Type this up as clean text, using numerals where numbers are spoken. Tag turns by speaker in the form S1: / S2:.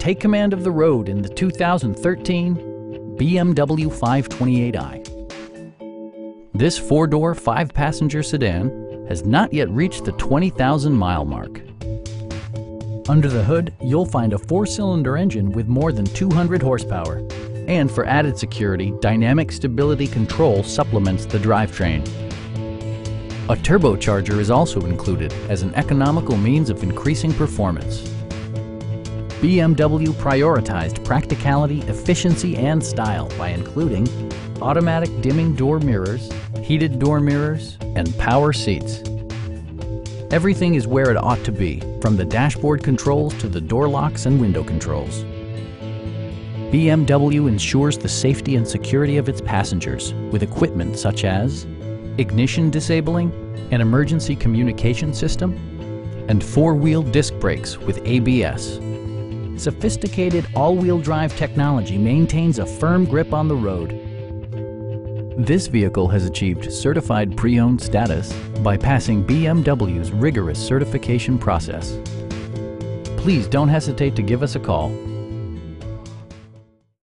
S1: Take command of the road in the 2013 BMW 528i. This four-door, five-passenger sedan has not yet reached the 20,000-mile mark. Under the hood, you'll find a four-cylinder engine with more than 200 horsepower. And for added security, dynamic stability control supplements the drivetrain. A turbocharger is also included as an economical means of increasing performance. BMW prioritized practicality, efficiency, and style by including automatic dimming door mirrors, heated door mirrors, and power seats. Everything is where it ought to be, from the dashboard controls to the door locks and window controls. BMW ensures the safety and security of its passengers with equipment such as ignition disabling, an emergency communication system, and four-wheel disc brakes with ABS. Sophisticated all-wheel drive technology maintains a firm grip on the road. This vehicle has achieved certified pre-owned status by passing BMW's rigorous certification process. Please don't hesitate to give us a call.